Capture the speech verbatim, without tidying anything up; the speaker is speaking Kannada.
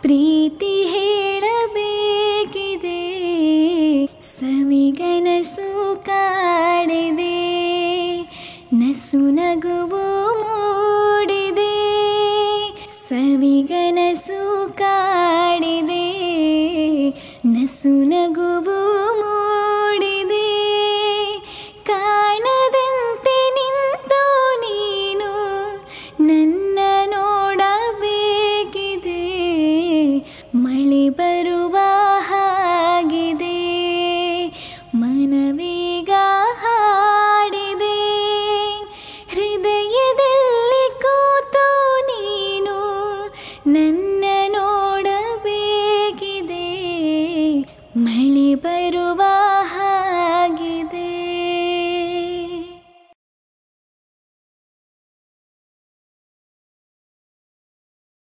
ಪ್ರೀತಿ ಹೇಳಬೇಕಿದೆ ಸವಿಗನಸು ಕಾಡಿದೆ ನಸು ನಗುವು ಮೂಡಿದೆ ಸವಿಗನಸು ಕಾಡಿದೆ ನಸು ನಗುವು ಮೂಡಿದೆ ಕಾಣದಂತೆ ನಿಂತು ನೀನು ನನ್ನ ನೋಡಬೇಕಿದೆ ಮಳೆ ಬರುವ ಹಾಗಿದೆ ಮನವೀಗ ಹಾಡಿದೆ ಹೃದಯದಲ್ಲಿ ಕೂತು ನೀನು ನನ್ನ